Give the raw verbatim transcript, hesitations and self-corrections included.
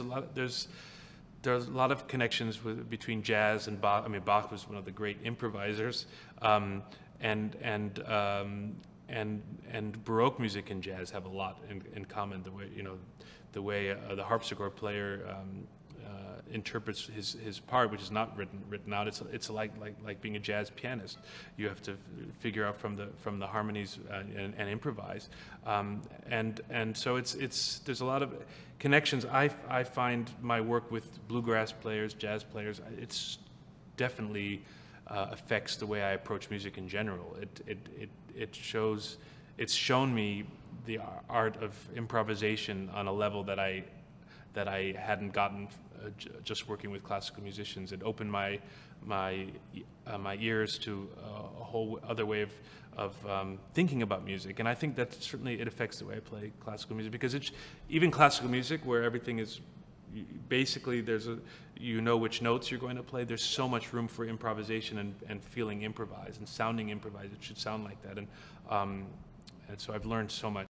lot. Of, there's there's a lot of connections with, between jazz and Bach. I mean, Bach was one of the great improvisers, um, and and um, and and Baroque music and jazz have a lot in, in common. The way you know, the way uh, the harpsichord player um, uh, interprets his his part, which is not written written out. It's it's like like like being a jazz pianist. You have to figure out from the from the harmonies uh, and, and improvise. Um, and and so it's it's there's a lot of connections. I I find my work with bluegrass players, jazz players, it's definitely uh, affects the way I approach music in general. It it it it shows. It's shown me the art of improvisation on a level that I that I hadn't gotten uh, j just working with classical musicians. It opened my my uh, my ears to uh, a whole other way of of um, thinking about music, and I think that certainly it affects the way I play classical music, because it's even classical music where everything is basically there's a you know which notes you're going to play. There's so much room for improvisation and, and feeling improvised and sounding improvised. It should sound like that, and um, and so I've learned so much.